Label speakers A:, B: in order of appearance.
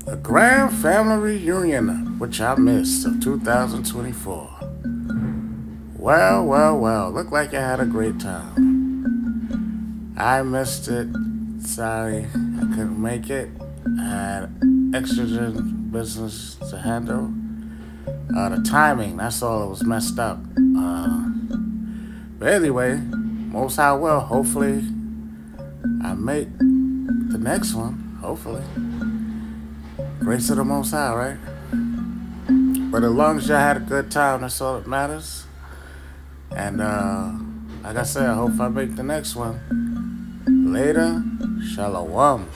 A: A grand family reunion, which I missed, of 2024. Well, looked like I had a great time. I missed it. Sorry, I couldn't make it. I had extra business to handle. The timing, that's all it was messed up. But anyway, most high will. Hopefully, I make the next one. Hopefully. Grace of the Most High, right? But as long as y'all had a good time, that's all that matters. And like I said, I hope I make the next one. Later, Shalom.